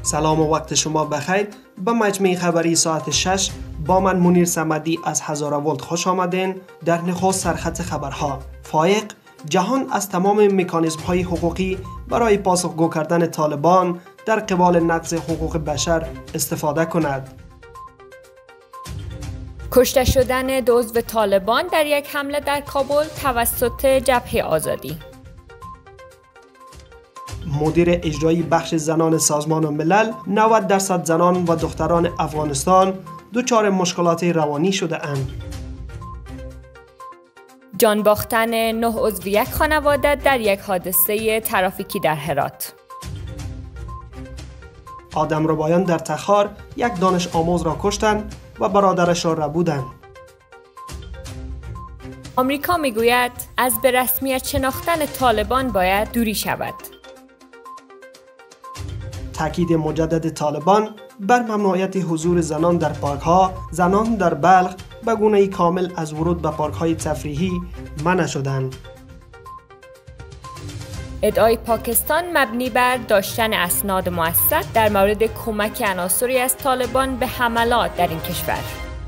سلام و وقت شما بخیر. به مجمع خبری ساعت 6 با من منیر صمدی از هزارولت خوش آمدین. در نخست سرخط خبرها: فائق: جهان از تمام مکانیزم های حقوقی برای پاسخگو کردن طالبان در قبال نقض حقوق بشر استفاده کند. کشته شدن دو عضو طالبان در یک حمله در کابل توسط جبهه آزادی. مدیر اجرایی بخش زنان سازمان ملل: 90% زنان و دختران افغانستان دچار مشکلات روانی شده اند. جان باختن 9 عضو یک خانواده در یک حادثه ترافیکی در هرات. آدمربایان در تخار یک دانش آموز را کشتند و برادرش را ربودند. آمریکا میگوید از به رسمیت شناختن طالبان باید دوری شود. تاکید مجدد طالبان بر ممنوعیت حضور زنان در پارک‌ها: زنان در بلخ به گونه‌ای کامل از ورود به پارک‌های تفریحی منع شدند. ادعای پاکستان مبنی بر داشتن اسناد موثق در مورد کمک عناصری از طالبان به حملات در این کشور.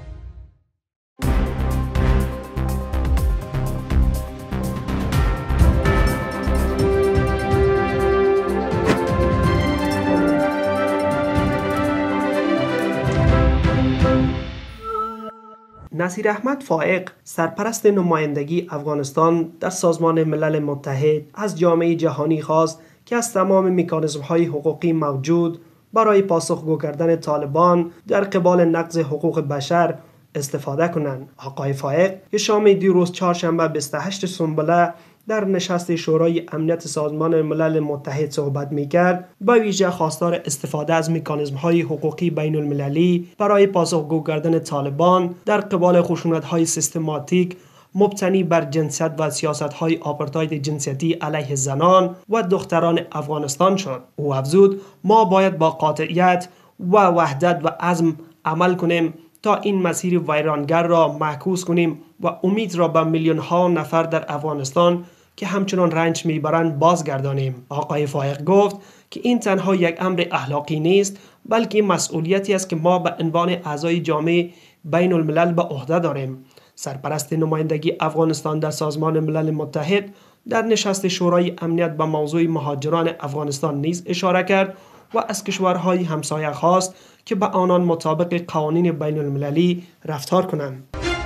نصیر احمد فائق، سرپرست نمایندگی افغانستان در سازمان ملل متحد، از جامعه جهانی خواست که از تمام مکانیزم‌های حقوقی موجود برای پاسخگو کردن طالبان در قبال نقض حقوق بشر استفاده کنند. آقای فائق که شام دیروز چهارشنبه 28 سنبله در نشست شورای امنیت سازمان ملل متحد صحبت می‌کرد، با ویژه خواستار استفاده از مکانیزم‌های حقوقی بین المللی برای پاسخگو کردن طالبان در قبال خشونت‌های سیستماتیک مبتنی بر جنسیت و سیاست‌های آپارتاید جنسیتی علیه زنان و دختران افغانستان شد. او افزود: ما باید با قاطعیت و وحدت و عزم عمل کنیم تا این مسیر ویرانگر را معکوس کنیم و امید را به میلیون‌ها نفر در افغانستان که همچنان رنج میبرند بازگردانیم. آقای فائق گفت که این تنها یک امر اخلاقی نیست، بلکه مسئولیتی است که ما به عنوان اعضای جامعه بین الملل به عهده داریم. سرپرست نمایندگی افغانستان در سازمان ملل متحد در نشست شورای امنیت به موضوع مهاجران افغانستان نیز اشاره کرد و از کشورهای همسایه خواست که به آنان مطابق قوانین بین المللی رفتار کنند.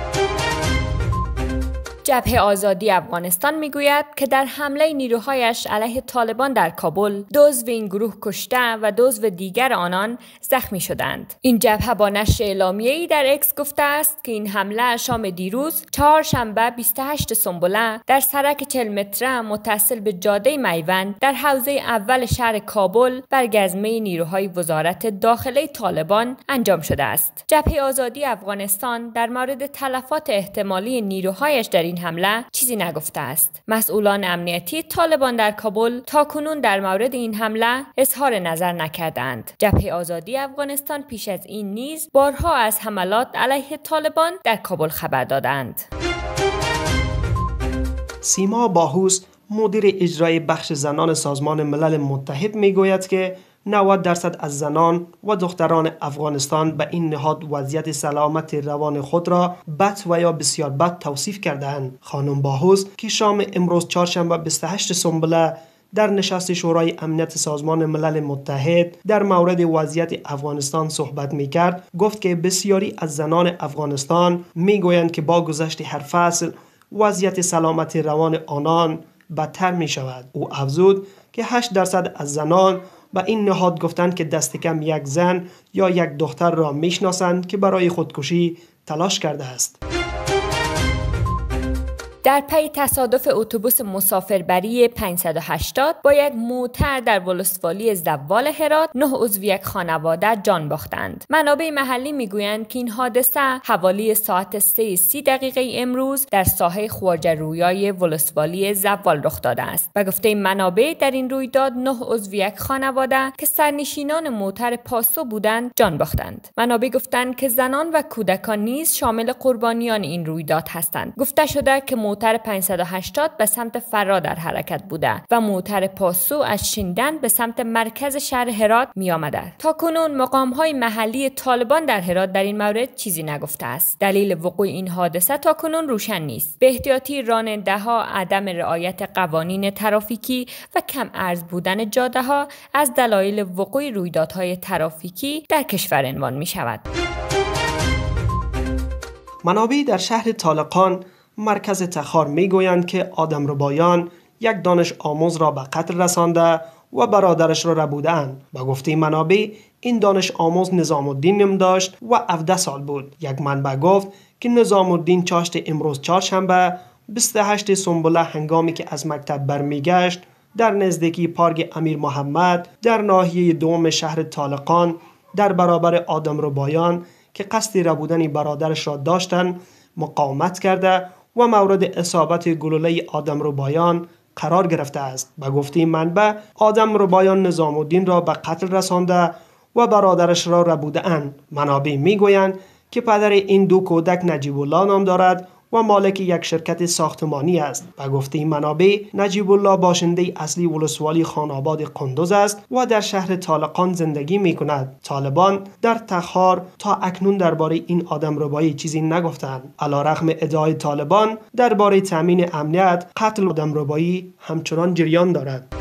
جبهه آزادی افغانستان میگوید که در حمله نیروهایش علیه طالبان در کابل 2 عضو این گروه کشته و 2 عضو دیگر آنان زخمی شدند. این جبهه با نشر اعلامیه‌ای در اکس گفته است که این حمله شام دیروز چهارشنبه 28 سنبله در سرک 40 متره متصل به جاده میوند در حوزه اول شهر کابل بر گزمه نیروهای وزارت داخله طالبان انجام شده است. جبهه آزادی افغانستان در مورد تلفات احتمالی نیروهایش در این حمله چیزی نگفته است. مسئولان امنیتی طالبان در کابل تاکنون در مورد این حمله اظهار نظر نکردند. جبهه آزادی افغانستان پیش از این نیز بارها از حملات علیه طالبان در کابل خبر دادند. سیما باهوس، مدیر اجرایی بخش زنان سازمان ملل متحد میگوید که 90% از زنان و دختران افغانستان به این نهاد وضعیت سلامت روان خود را بد و یا بسیار بد توصیف کردند. خانم باهوس که شام امروز چهارشنبه 28 سنبله در نشست شورای امنیت سازمان ملل متحد در مورد وضعیت افغانستان صحبت می‌کرد، گفت که بسیاری از زنان افغانستان می‌گویند که با گذشت هر فصل وضعیت سلامت روان آنان بدتر می‌شود. او افزود که 8% از زنان به این نهاد گفتند که دست کم یک زن یا یک دختر را میشناسند که برای خودکشی تلاش کرده است. در پی تصادف اتوبوس مسافربری 580 با یک موتر در ولسوالی زوال هرات 9 عضو یک خانواده جان باختند. منابع محلی میگویند که این حادثه حوالی ساعت 3:30 دقیقه امروز در ساحه خواجه رویای ولسوالی زوال رخ داده است. به گفته منابع در این رویداد 9 عضو یک خانواده که سرنشینان موتر پاسو بودند جان باختند. منابع گفتند که زنان و کودکان نیز شامل قربانیان این رویداد هستند. گفته شده که موتر 580 به سمت فرا در حرکت بوده و موتر پاسو از شیندن به سمت مرکز شهر هرات می آمده. تا کنون مقام‌های محلی طالبان در هرات در این مورد چیزی نگفته است. دلیل وقوع این حادثه تا کنون روشن نیست. به احتیاطی راننده‌ها، عدم رعایت قوانین ترافیکی و کم ارز بودن جاده‌ها از دلایل وقوع رویدادهای ترافیکی در کشور عنوان می شود. منابع در شهر طالقان مرکز تخار می گویند که آدمربایان یک دانش آموز را به قتل رسانده و برادرش را ربودند. با گفته منابع این دانش آموز نظام الدین نام داشت و 17 سال بود. یک منبع گفت که نظام الدین چاشت امروز چهارشنبه 28 سنبله هنگامی که از مکتب برمیگشت در نزدیکی پارک امیر محمد در ناحیه دوم شهر طالقان در برابر آدمربایان که قصد ربودن برادرش را داشتند مقاومت کرده و مورد اصابت گلوله آدمربایان قرار گرفته است. به گفته منبع آدمربایان نظام الدین را به قتل رسانده و برادرش را ربوده اند. منابع میگویند که پدر این دو کودک نجیب الله نام دارد و مالک یک شرکت ساختمانی است. به گفته منابع نجیب الله باشنده اصلی ولسوالی خاناباد قندوز است و در شهر طالقان زندگی می کند. طالبان در تخار تا اکنون درباره این آدمربایی چیزی نگفتند. علیرغم ادعای طالبان درباره تامین امنیت، قتل آدمربایی همچنان جریان دارد.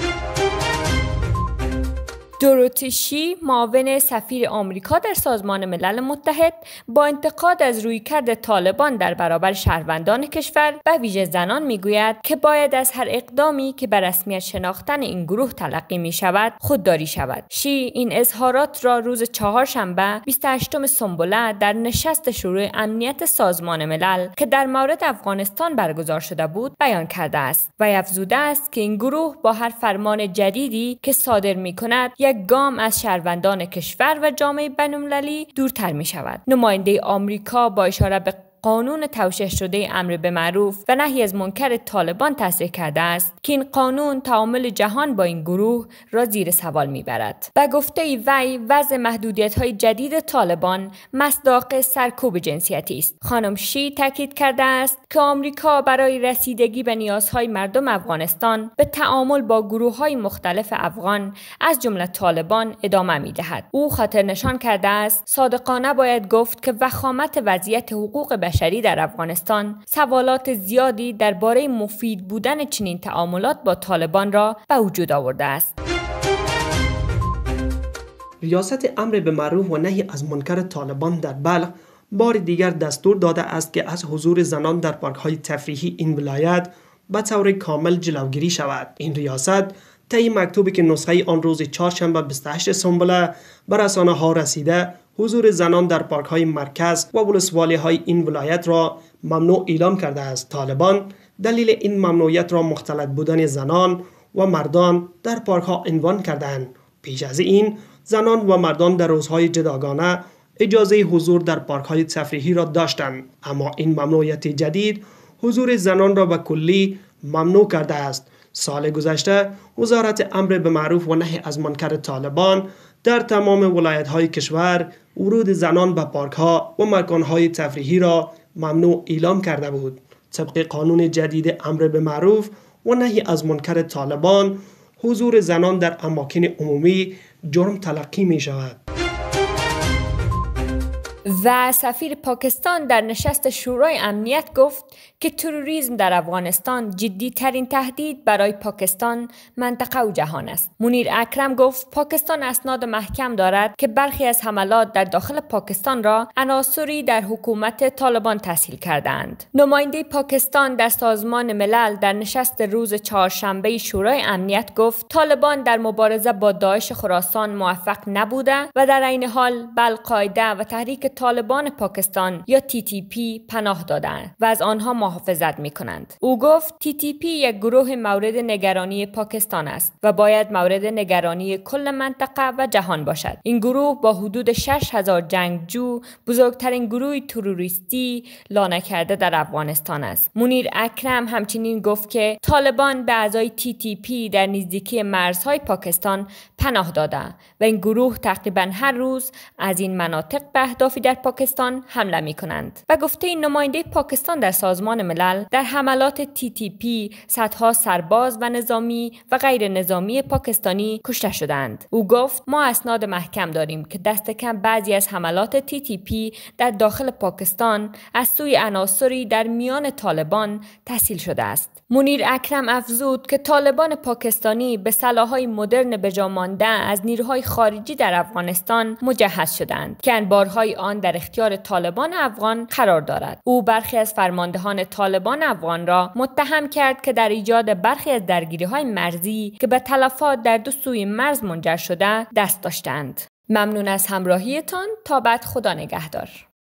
دوروتی شی، معاون سفیر آمریکا در سازمان ملل متحد، با انتقاد از رویکرد طالبان در برابر شهروندان کشور و ویژه زنان میگوید که باید از هر اقدامی که به رسمیت شناختن این گروه تلقی می شود خودداری شود. شی این اظهارات را روز چهارشنبه 28 سنبله در نشست شورای امنیت سازمان ملل که در مورد افغانستان برگزار شده بود بیان کرده است و افزوده است که این گروه با هر فرمان جدیدی که صادر می کند یک گام از شهروندان کشور و جامعه بین‌المللی دورتر می شود. نماینده آمریکا با اشاره به قانون توشیح شده امر به معروف و نهی از منکر طالبان تصریح کرده است که این قانون تعامل جهان با این گروه را زیر سوال میبرد. و گفته وی وضع محدودیت‌های جدید طالبان مصداق سرکوب جنسیتی است. خانم شی تاکید کرده است که آمریکا برای رسیدگی به نیازهای مردم افغانستان به تعامل با گروه‌های مختلف افغان از جمله طالبان ادامه می‌دهد. او خاطر نشان کرده است صادقانه باید گفت که وخامت وضعیت حقوق بشری در افغانستان سوالات زیادی درباره مفید بودن چنین تعاملات با طالبان را به وجود آورده است. ریاست امر به معروف و نهی از منکر طالبان در بلخ بار دیگر دستور داده است که از حضور زنان در پارک‌های تفریحی این ولایت به طور کامل جلوگیری شود. این ریاست طی مکتوبی که نسخه آن روز چهارشنبه 28 سنبله به رسانه‌ها رسیده حضور زنان در پارک‌های مرکز و ولسوالی‌های این ولایت را ممنوع اعلام کرده است. طالبان دلیل این ممنوعیت را مختلط بودن زنان و مردان در پارک‌ها عنوان کردند. پیش از این زنان و مردان در روزهای جداگانه اجازه حضور در پارک‌های تفریحی را داشتند، اما این ممنوعیت جدید حضور زنان را به کلی ممنوع کرده است. سال گذشته وزارت امر به معروف و نهی از منکر طالبان در تمام ولایت‌های کشور ورود زنان به پارک‌ها و مکان‌های تفریحی را ممنوع اعلام کرده بود. طبق قانون جدید امر به معروف و نهی از منکر طالبان حضور زنان در اماکن عمومی جرم تلقی می شود. و سفیر پاکستان در نشست شورای امنیت گفت که تروریسم در افغانستان جدی ترین تهدید برای پاکستان، منطقه و جهان است. منیر اکرم گفت پاکستان اسناد محکم دارد که برخی از حملات در داخل پاکستان را عناصری در حکومت طالبان تسهیل کردند. نماینده پاکستان در سازمان ملل در نشست روز چهارشنبه شورای امنیت گفت طالبان در مبارزه با داعش خراسان موفق نبوده و در عین حال به القاعده و تحریک طالبان پاکستان یا TTP پناه دادند و از آنها محافظت می‌کنند. او گفت TTP یک گروه مورد نگرانی پاکستان است و باید مورد نگرانی کل منطقه و جهان باشد. این گروه با حدود 6000 جنگجو بزرگترین گروه تروریستی لانه کرده در افغانستان است. منیر اکرم همچنین گفت که طالبان به اعضای TTP در نزدیکی مرزهای پاکستان پناه داده و این گروه تقریبا هر روز از این مناطق به اهدافی در پاکستان حمله می کنند. و گفته این نماینده پاکستان در سازمان سازمان ملل در حملات TTP صدها سرباز و نظامی و غیر نظامی پاکستانی کشته شدند. او گفت ما اسناد محکم داریم که دست کم بعضی از حملات TTP در داخل پاکستان از سوی عناصری در میان طالبان تسهیل شده است. منیر اکرم افزود که طالبان پاکستانی به سلاح‌های مدرن بجا مانده از نیروهای خارجی در افغانستان مجهز شدند که انبارهای آن در اختیار طالبان افغان قرار دارد. او برخی از فرماندهان طالبان افغان را متهم کرد که در ایجاد برخی از درگیری‌های مرزی که به تلفات در دو سوی مرز منجر شده دست داشتند. ممنون از همراهیتان. تا بعد، خدا نگهدار.